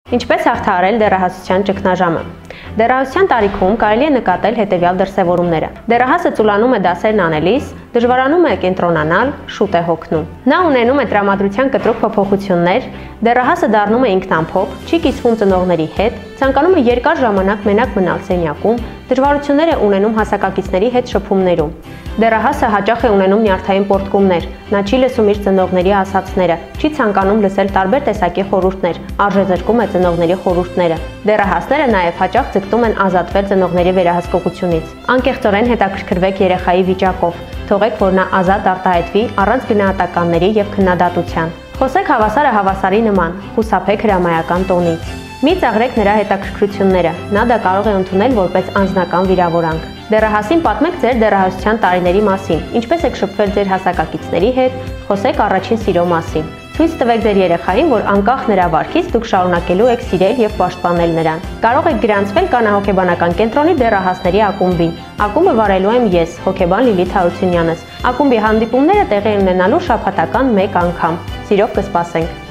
Ինչպես հաղթահարել դեռահասության ճգնաժամը։ Դեռահասության տարիքում կարելի է նկատել հետևյալ դրսևորումները։ Դեռահասը ծուլանում է դասերն անելիս, դժվարանում է կենտրոնանալ, շուտ է հոգնում։ Նա ունենում է տրամադրության կտրուկ փոփոխություններ, դեռահասը դառնում է ինքնամփոփ, չի կիսվում ծնողների հետ, ցանկանում է երկար ժամանակ մենակ մնալ սենյակում, դժվարություններ է ունենում հասակակիցների հետ շփումներում։ Դեռահասը հաճախ է ունենում նյարդային պոռթկումներ, նա չի լսում իր ծնողների ասածները, չի ցանկանում լսել տարբեր տեսակի խորհուրդներ, արժեզրկում է ծնողների խորհուրդները։ Դեռահասները նաև հաճախ ձգտում են ազատվել ծնողների վերահսկողությունից։ Անկեղծորեն հետաքրքրվեք երեխայի վիճակով, թողեք, որ նա ազատ արտահայտվի առանց գնահատականների եւ քննադատության։ Խոսեք հավասարը հավասարի նման, խուսափեք հրամայական տոնից։ Մի ծաղրեք նրա հետաքրքրությունները, նա դա կարող է ընդունել որպես անձնական վիրավորանք։ Դեռահասին պատմեք ձեր դեռահասության տարիների մասին, ինչպես եք շփվել ձեր հասակակիցների հետ, խոսեք առաջին սիրո մասին։ Ցույց տվեք ձեր երեխային, որ անկախ նրա վարքից դուք շարունակելու եք սիրել եւ պաշտպանել նրան։ Կարող եք գրանցվել կանահոգեբանական կենտրոնի դեռահասների ակումբին։ Ակումբը վարելու եմ ես, հոգեբան Լիլիթ Հարությունյանս։ Ակումբի հանդիպումները տեղի ունենալու շաբաթական 1 անգամ։ Սիրով կսպասենք։